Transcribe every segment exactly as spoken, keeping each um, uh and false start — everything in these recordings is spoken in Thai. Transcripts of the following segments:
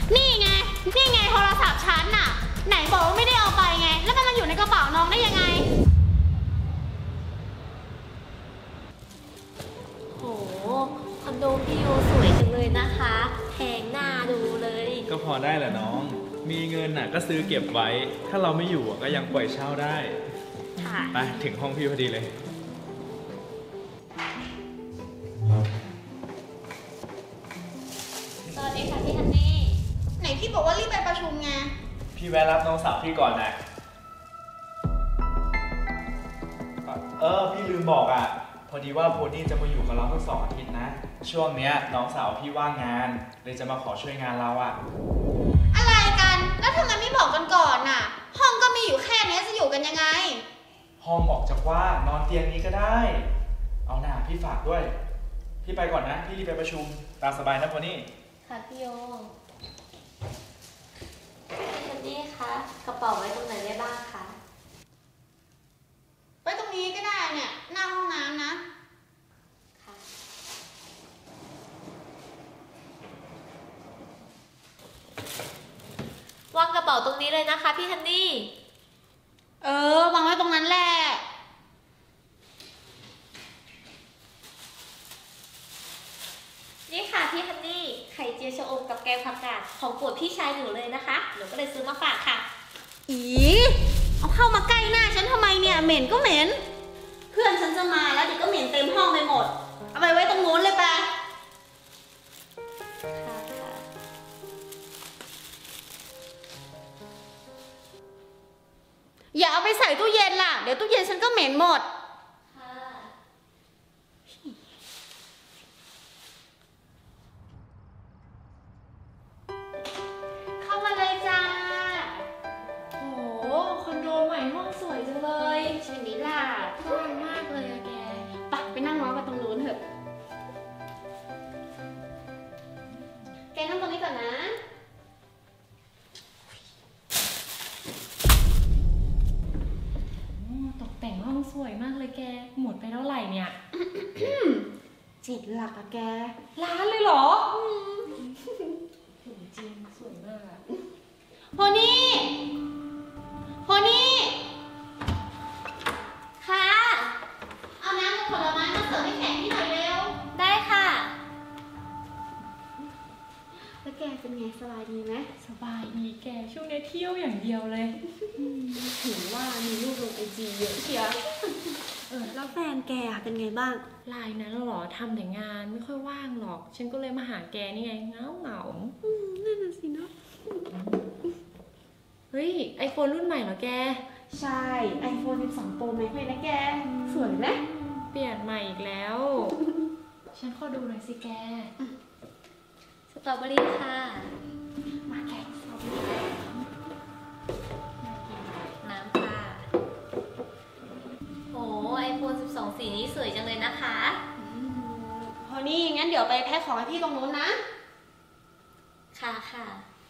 นี่ไงนี่ไงโทรศัพท์ฉันน่ะไหนบอกว่าไม่ได้เอาไปไงแล้วมันมาอยู่ในกระเป๋าน้องได้ยังไงโหคอนโดพี่โยสวยจังเลยนะคะแพงหน้าดูเลยก็พอได้แหละน้องมีเงินน่ะก็ซื้อเก็บไว้ถ้าเราไม่อยู่ก็ยังปล่อยเช่าได้ไปถึงห้องพี่พอดีเลยสวัสดีค่ะพี่ฮันนี่ไหนพี่บอกว่ารีบไปประชุมไงพี่แวะรับน้องสาวพี่ก่อนนะเออพี่ลืมบอกอ่ะพอดีว่าโพนี่จะมาอยู่กับเราทั้งสองอาทิตย์นะช่วงเนี้ยน้องสาวพี่ว่างงานเลยจะมาขอช่วยงานเราอ่ะอะไรกันแล้วทำไมไม่บอกกันก่อนน่ะห้องก็มีอยู่แค่นี้จะอยู่กันยังไงห้องออกจากว่านอนเตียงนี้ก็ได้เอาหน่าพี่ฝากด้วยพี่ไปก่อนนะพี่รีบไปประชุมตามสบายนะโพนี่ค่ะพี่โยพี่ฮันนี่คะกระเป๋าไว้ตรงไหนได้บ้างคะไปตรงนี้ก็ได้เนี่ยหน้าห้องน้ำนะค่ะวางกระเป๋าตรงนี้เลยนะคะพี่ฮันนี่เออวางไว้ตรงนั้นแหละนี่ค่ะพี่ฮันนี่ไข่เจียวชะอมกับแกงผักกาดของโปรดพี่ชายหนูเลยนะคะหนูก็เลยซื้อมาฝากค่ะอีเอาเข้ามาใกล้หน้าฉันทำไมเนี่ยเหม็นก็เหม็นเพื่อนฉันจะมาแล้วเดี๋ยวก็เหม็นเต็มห้องไปหมดเอาไปไว้ตรงนู้นเลยปะอย่าเอาไปใส่ตู้เย็นล่ะเดี๋ยวตู้เย็นฉันก็เหม็นหมดเข้ามาเลยจ้าโอ้โหคอนโดใหม่ห้องสวยจังเลยใช่ไหมล่ะกว้างมากเลยอะแกไปไปนั่งเมาส์กันตรงนู้นเถอะแกนั่งตรงนี้ก่อนนะตกแต่งห้องสวยมากเลยแกหมดไปเท่าไหร่เนี่ยเจ็ดหลักอะแกล้านเลยเหรอจริงสวยมากอะโพนี่โพนี่ค่ะเอาน้ำกับผลไม้มาเสิร์ฟให้แขกที่หน่อยเร็วได้ค่ะแล้วแกเป็นไงสบายดีไหมสบายดีแกช่วงนี้เที่ยวอย่างเดียวเลยถึงว่ามีรูปลงไอจีเยอะเชียวเออแล้วแฟนแกเป็นไงบ้างไลน์นั้นหรอทำแต่งานไม่ค่อยว่างหรอกฉันก็เลยมาหาแกนี่ไงเงาเงานั่นน่ะสิเนาะเฮ้ยไอโฟนรุ่นใหม่เหรอแกใช่ ไอโฟน สิบสอง โปร แม็กซ์ เลยนะแกสวยไหมเปลี่ยนใหม่อีกแล้วฉันขอดูหน่อยสิแกสตรอเบอรี่ค่ะมาแกะสตรอเบอรี่น้ำค่ะโหไอโฟน สิบสอง สีนี้สวยจังเลยนะคะพอนี่งั้นเดี๋ยวไปแพ็คของให้พี่ตรงนู้นนะค่ะค่ะ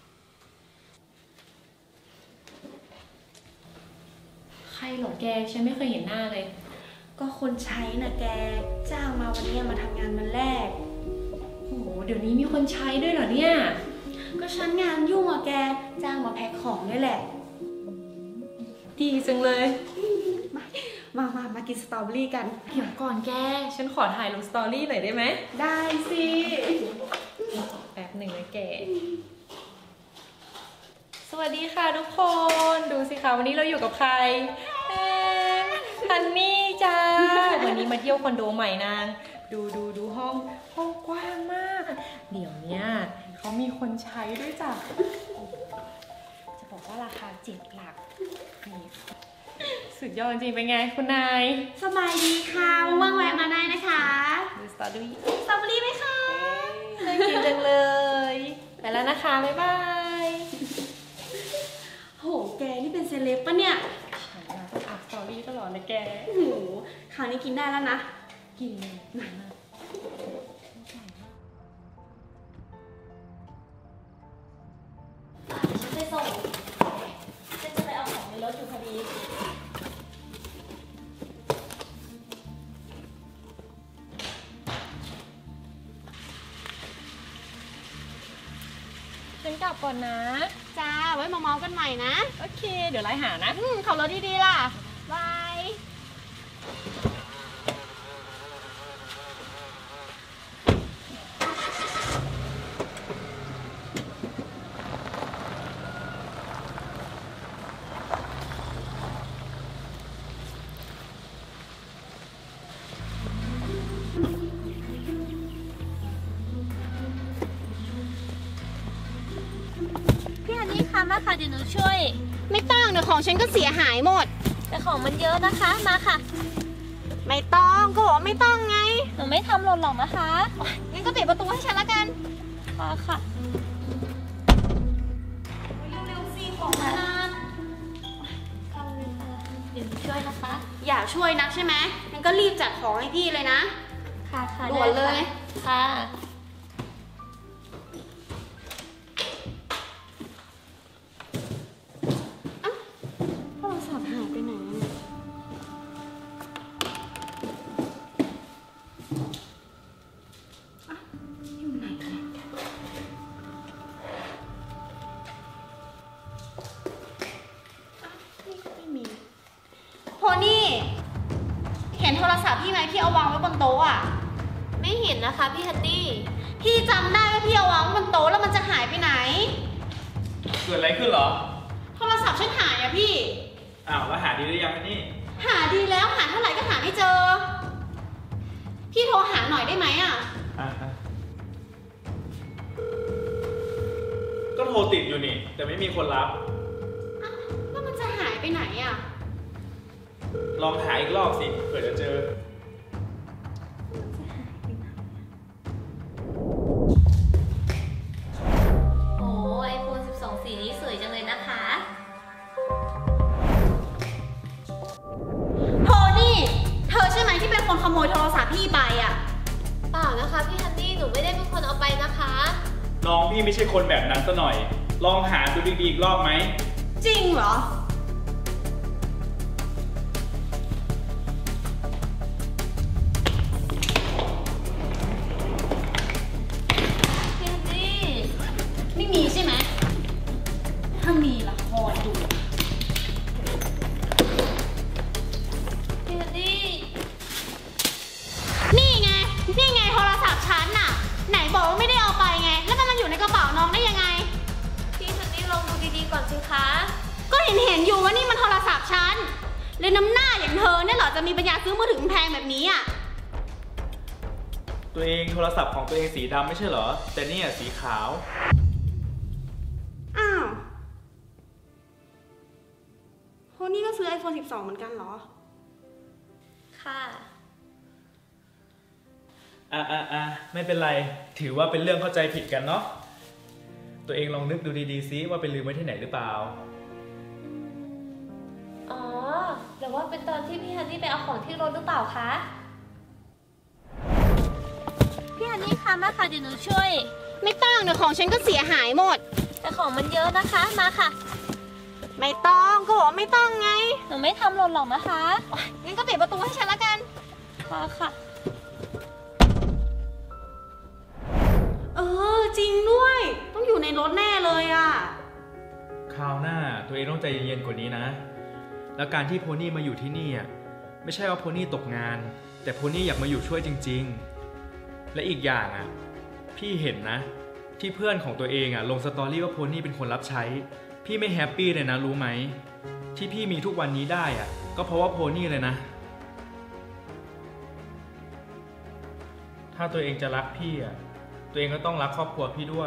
ใครหรอแกฉันไม่เคยเห็นหน้าเลยก็คนใช้น่ะแกจ้างมาวันนี้มาทำงานวันแรกโหเดี๋ยวนี้มีคนใช้ด้วยเหรอเนี่ยก็ฉันงานยุ่งอะแกจ้างมาแพ็คของนี่แหละดีจังเลยมามามากินสตรอเบอรี่กันเดี๋ยวก่อนแกฉันขอถ่ายลงสตอรี่หน่อยได้ไหมได้สิแป๊บหนึ่งนะแกสวัสดีค่ะทุกคนดูสิคะวันนี้เราอยู่กับใครฮันนี่จ้าวันนี้มาเที่ยวคอนโดใหม่นางดูดูดูห้องห้องกว้างมากเดี๋ยวเนี้ยเขามีคนใช้ด้วยจ้ะจะบอกว่าราคาเจ็ดหลักนี่สุดยอดจริงเป็นไงคุณนายสบายดีค่ะว่างแวะมาได้นะคะดูสตรอเบอรี่สตรอเบอรี่ไหมคะน่ากินจังเลยไปแล้วนะคะบ๊ายบายโหแกนี่เป็นเซเลบปะเนี่ยฉันอะอ่านสตอรี่ตลอดเลยแกโหคราวนี้กินได้แล้วนะกินเลยฉันไปส่งฉันจะไปเอาของในรถอยู่พอดีฉันกลับก่อนนะจ้า ไว้มาเมากันใหม่นะโอเค เดี๋ยวไล่หานะอืมขับรถดีๆล่ะ บายพี่ฮันนี่คะมาค่ะเดี๋ยวหนูช่วยไม่ต้องเดี๋ยวของฉันก็เสียหายหมดแต่ของมันเยอะนะคะมาค่ะไม่ต้องก็บอกว่าไม่ต้องไงหนูไม่ทำหล่นหรอกนะคะงั้นก็ปิดประตูให้ฉันละกันมาค่ะเร็วๆสิของนานเดี๋ยวหนูช่วยนะคะอยากช่วยนักใช่ไหมงั้นก็รีบจัดของให้พี่เลยนะค่ะค่ะด่วนเลยค่ะโทรศัพท์หายไปไหนอะอ่ะอยู่ไหนเนี่ยอ่ะนี่ก็ไม่มีโพนี่เห็นโทรศัพท์พี่ไหมพี่เอาวางไว้บนโต๊ะอ่ะไม่เห็นนะคะพี่ฮันนี่พี่จำได้ว่าพี่เอาวางไว้บนโต๊ะแล้วมันจะหายไปไหนเกิดอะไรขึ้นเหรอโทรศัพท์ฉันหายอะพี่อ้าวแล้วหาดีหรือยังนี่หาดีแล้วหาเท่าไหร่ก็หาไม่เจอ พี่โทรหาหน่อยได้ไหมอะอ่ะก็โทรติดอยู่นี่ แต่ไม่มีคนรับอ้าวแล้วมันจะหายไปไหนอะลองหาอีกรอบสิเผื่อจะเจอโอ้ไอโฟนสิบสองสีนี้สวยจังเลยนะคะโทนี่ เธอใช่ไหมที่เป็นคนขโมยโทรศัพท์พี่ไปอะเปล่านะคะพี่ฮันนี่หนูไม่ได้เป็นคนเอาไปนะคะน้องพี่ไม่ใช่คนแบบนั้นซะหน่อย ลองหาดูดีๆอีกรอบไหมจริงเหรอพี่ฮันนี่ไม่มีใช่ไหม ถ้ามีละครดูพี่ฮันนี่นี่ไง นี่ไงโทรศัพท์ฉันน่ะ ไหนบอกว่าไม่ได้เอาไปไง แล้วมันมาอยู่ในกระเป๋าน้องได้ยังไงพี่ฮันนี่ลองดูดีๆก่อนสิคะก็เห็นเห็นอยู่ว่านี่มันโทรศัพท์ฉันเลยน้ำหน้าอย่างเธอเนี่ยเหรอจะมีปัญญาซื้อมือถือแพงแบบนี้อ่ะตัวเองโทรศัพท์ของตัวเองสีดำไม่ใช่เหรอ แต่เนี่ยสีขาวอ้าวโฮนี่ก็ซื้อ ไอโฟนสิบสอง เหมือนกันเหรอค่ะอ่ะอ่ะอ่ะไม่เป็นไร ถือว่าเป็นเรื่องเข้าใจผิดกันเนาะ ตัวเองลองนึกดูดีๆซิว่าไปลืมไว้ที่ไหนหรือเปล่าอ๋อหรือว่าเป็นตอนที่พี่ฮันนี่ไปเอาของที่รถหรือเปล่าคะ พี่ฮันนี่คะมาค่ะเดี๋ยวหนูช่วยไม่ต้องเดี๋ยวของฉันก็เสียหายหมดแต่ของมันเยอะนะคะมาค่ะไม่ต้องก็บอกว่าไม่ต้องไงหนูไม่ทำหล่นหรอกนะคะงั้นก็ปิดประตูให้ฉันละกันมาค่ะเออจริงด้วย ต้องอยู่ในรถแน่เลยอ่ะคราวหน้าตัวเองต้องใจเย็นๆกว่านี้นะ แล้วการที่โพนี่มาอยู่ที่นี่อ่ะไม่ใช่ว่าโพนี่ตกงาน แต่โพนี่อยากมาอยู่ช่วยจริงๆ และอีกอย่างอ่ะพี่เห็นนะ ที่เพื่อนของตัวเองอ่ะลงสตอรี่ว่าโพนี่เป็นคนรับใช้ พี่ไม่แฮปปี้เลยนะรู้ไหม ที่พี่มีทุกวันนี้ได้อ่ะก็เพราะว่าโพนี่เลยนะ ถ้าตัวเองจะรักพี่อ่ะตัวเองก็ต้องรักครอบครัวพี่ด้วย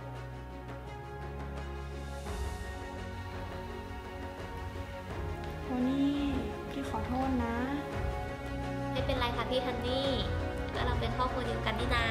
โฮนี่พี่ขอโทษนะไม่เป็นไรค่ะพี่ฮันนี่ก็เราเป็นครอบครัวเดียวกันนี่นา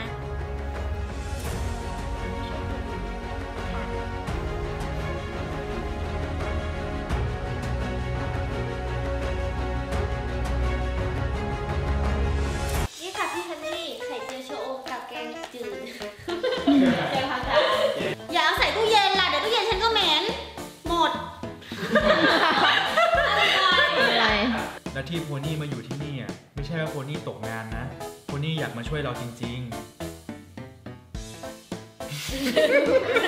นี่ค่ะพี่ฮันนี่ไข่เจียวชะอมกับแกงจืดเดี๋ยวค่ะอย่าเอาใส่ตู้เย็นล่ะ เดี๋ยวตู้เย็นฉันก็เหม็น หมดอะไรและที่โพนี่มาอยู่ที่นี่อ่ะไม่ใช่ว่าโพนี่ตกงานนะโพนี่อยากมาช่วยเราจริงๆ